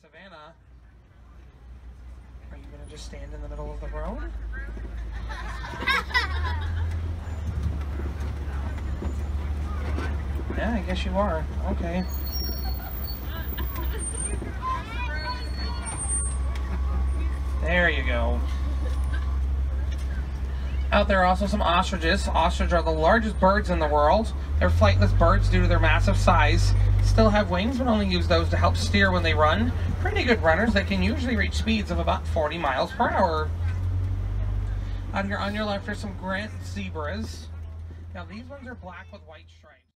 Savanna, are you going to just stand in the middle of the road? Yeah, I guess you are. Okay. There you go. Out there are also some ostriches. Ostriches are the largest birds in the world. They're flightless birds due to their massive size. Still have wings, but only use those to help steer when they run. Pretty good runners. They can usually reach speeds of about 40 miles per hour. Out here on your left are some Grant zebras. Now these ones are black with white stripes.